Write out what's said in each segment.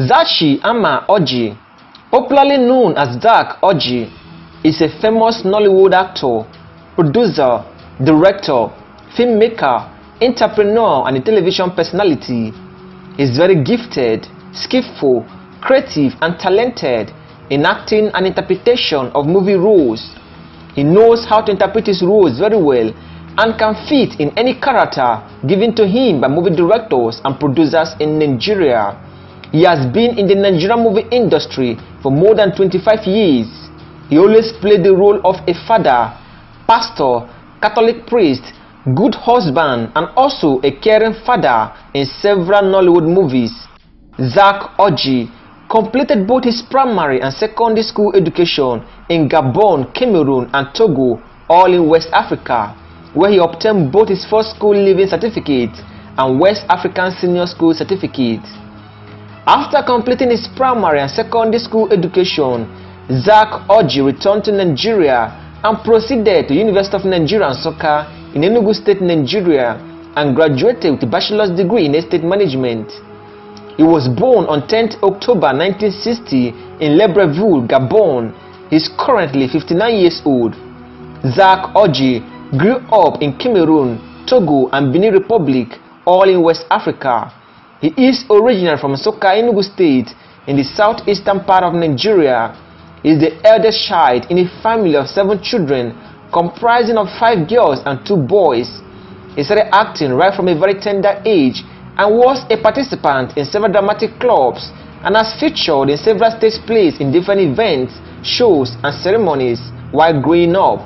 Zachi Ama Orji, popularly known as Zack Orji, is a famous Nollywood actor, producer, director, filmmaker, entrepreneur, and a television personality. He is very gifted, skillful, creative, and talented in acting and interpretation of movie roles. He knows how to interpret his roles very well and can fit in any character given to him by movie directors and producers in Nigeria. He has been in the Nigerian movie industry for more than 25 years. He always played the role of a father, pastor, Catholic priest, good husband, and also a caring father in several Nollywood movies. Zack Orji completed both his primary and secondary school education in Gabon, Cameroon, and Togo, all in West Africa, where he obtained both his first school leaving certificate and West African Senior School certificate. After completing his primary and secondary school education, Zack Orji returned to Nigeria and proceeded to University of Nigeria, Nsukka in Enugu State, Nigeria, and graduated with a bachelor's degree in estate management. He was born on 10th October 1960 in Libreville, Gabon. He is currently 59 years old. Zack Orji grew up in Cameroon, Togo, and Benin Republic, all in West Africa. He is originally from Nsukka, Enugu State, in the southeastern part of Nigeria. He is the eldest child in a family of 7 children, comprising of 5 girls and 2 boys. He started acting right from a very tender age and was a participant in several dramatic clubs and has featured in several stage plays in different events, shows, and ceremonies while growing up.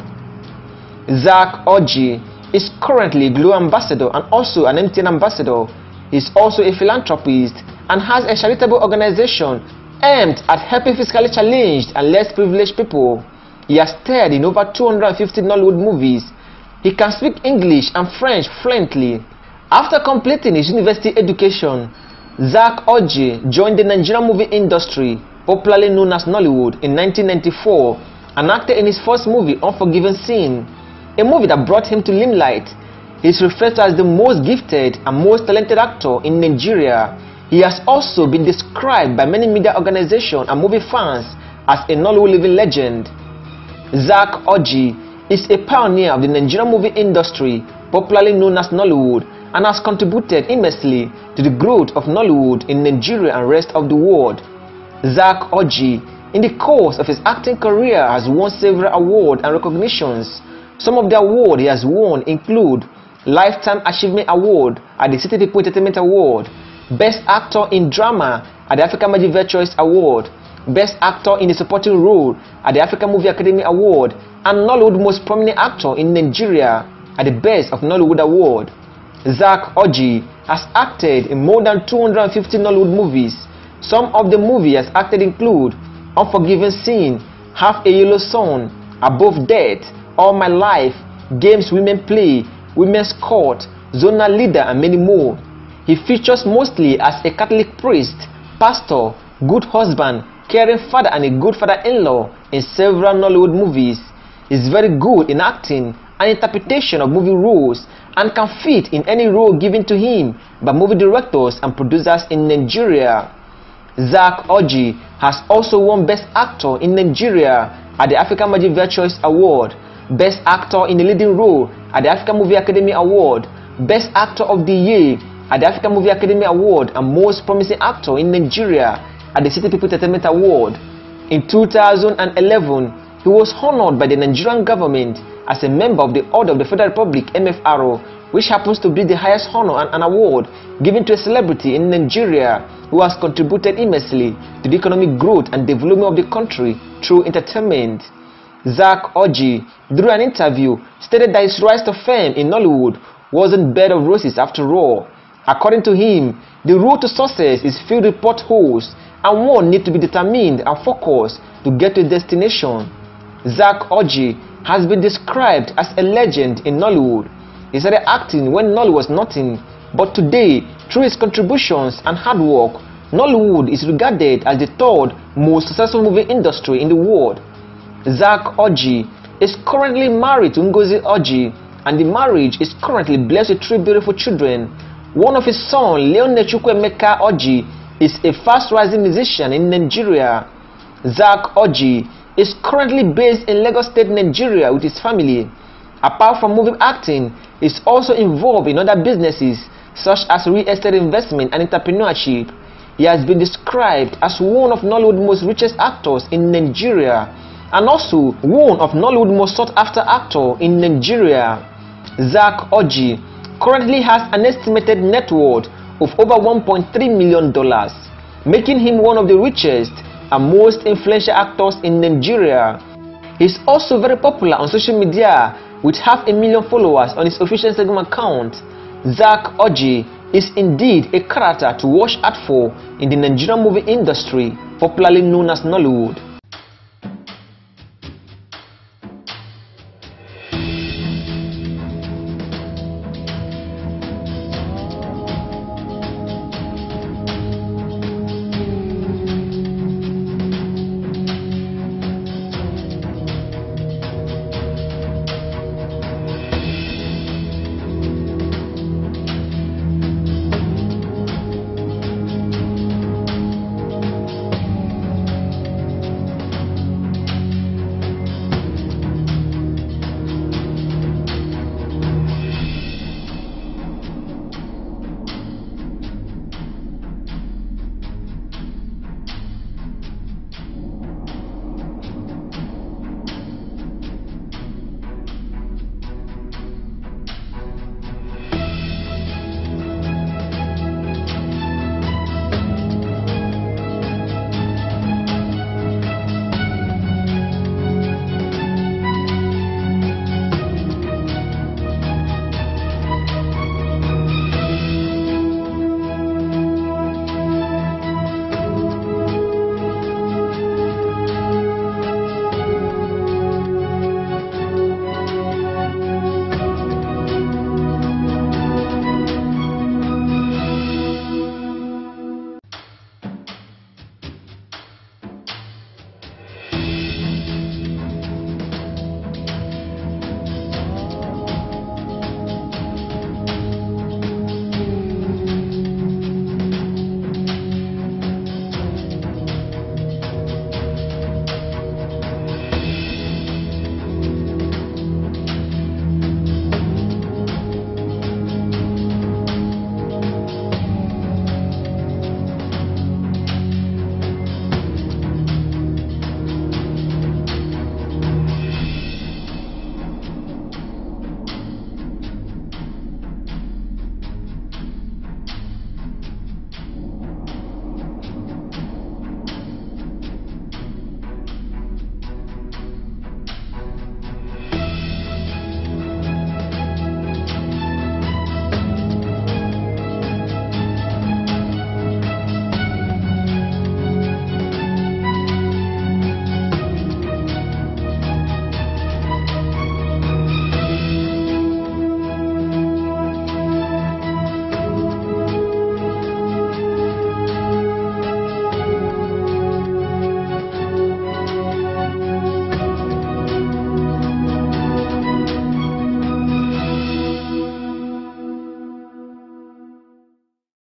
Zack Orji is currently a Glo Ambassador and also an MTN Ambassador. He is also a philanthropist and has a charitable organization aimed at helping physically challenged and less privileged people. He has starred in over 250 Nollywood movies. He can speak English and French fluently. After completing his university education, Zack Orji joined the Nigerian movie industry, popularly known as Nollywood, in 1994 and acted in his first movie, Unforgiven Sin, a movie that brought him to limelight. He is referred to as the most gifted and most talented actor in Nigeria. He has also been described by many media organizations and movie fans as a Nollywood living legend. Zack Orji is a pioneer of the Nigerian movie industry, popularly known as Nollywood, and has contributed immensely to the growth of Nollywood in Nigeria and rest of the world. Zack Orji, in the course of his acting career, has won several awards and recognitions. Some of the awards he has won include Lifetime Achievement Award at the City People Entertainment Award, Best Actor in Drama at the African Magic Choice Award, Best Actor in a Supporting Role at the African Movie Academy Award, and Nollywood Most Prominent Actor in Nigeria at the Best of Nollywood Award. Zack Orji has acted in more than 250 Nollywood movies. Some of the movies he has acted include Unforgiven Sin, Half a Yellow Sun, Above Death, All My Life, Games Women Play, Women's Court, Zonal Leader, and many more. He features mostly as a Catholic priest, pastor, good husband, caring father, and a good father-in-law in several Nollywood movies. He is very good in acting and interpretation of movie roles and can fit in any role given to him by movie directors and producers in Nigeria. Zack Orji has also won Best Actor in Nigeria at the African Magic Choice Award, Best Actor in a Leading Role at the African Movie Academy Award, Best Actor of the Year at the African Movie Academy Award, and Most Promising Actor in Nigeria at the City People Entertainment Award. In 2011, he was honored by the Nigerian government as a member of the Order of the Federal Republic (MFRO), which happens to be the highest honor and an award given to a celebrity in Nigeria who has contributed immensely to the economic growth and development of the country through entertainment. Zack Orji, through an interview, stated that his rise to fame in Nollywood wasn't bed of roses after all. According to him, the road to success is filled with potholes, and one needs to be determined and focused to get to a destination. Zack Orji has been described as a legend in Nollywood. He started acting when Nollywood was nothing, but today, through his contributions and hard work, Nollywood is regarded as the 3rd most successful movie industry in the world. Zack Orji is currently married to Ngozi Orji, and the marriage is currently blessed with 3 beautiful children. One of his sons, Leon Chukwuemeka Orji, is a fast-rising musician in Nigeria. Zak Orji is currently based in Lagos State, Nigeria with his family. Apart from movie acting, he is also involved in other businesses such as real estate investment and entrepreneurship. He has been described as one of Nollywood's most richest actors in Nigeria and also one of Nollywood's most sought-after actors in Nigeria. Zak Orji currently has an estimated net worth of over $1.3 million, making him one of the richest and most influential actors in Nigeria. He is also very popular on social media with 500,000 followers on his official Instagram account. Zak Orji is indeed a character to watch out for in the Nigerian movie industry, popularly known as Nollywood.